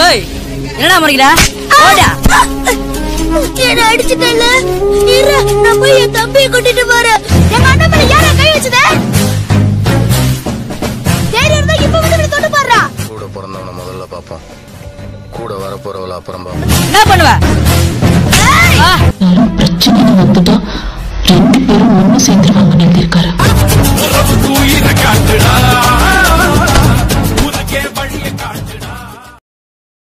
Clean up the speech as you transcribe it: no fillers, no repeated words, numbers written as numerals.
ஏய் என்னடா மறிக்கிறா ஓடா என்ன அடிச்சிட்டல இரு நான் போய் என் தம்பியை கூட்டிட்டு வரேன் எங்க அண்ணன் மேல யாரா கை வச்சதே தைரியம் இருந்தா இப்ப வந்து தொட்டு பாறா கூட பிறந்தவன முதல்ல பாப்போம் கூட வர போறவள அப்புறம் பாப்போம் என்ன பண்ணுவ பிரச்சனை வந்துட்டா 2 பேரும்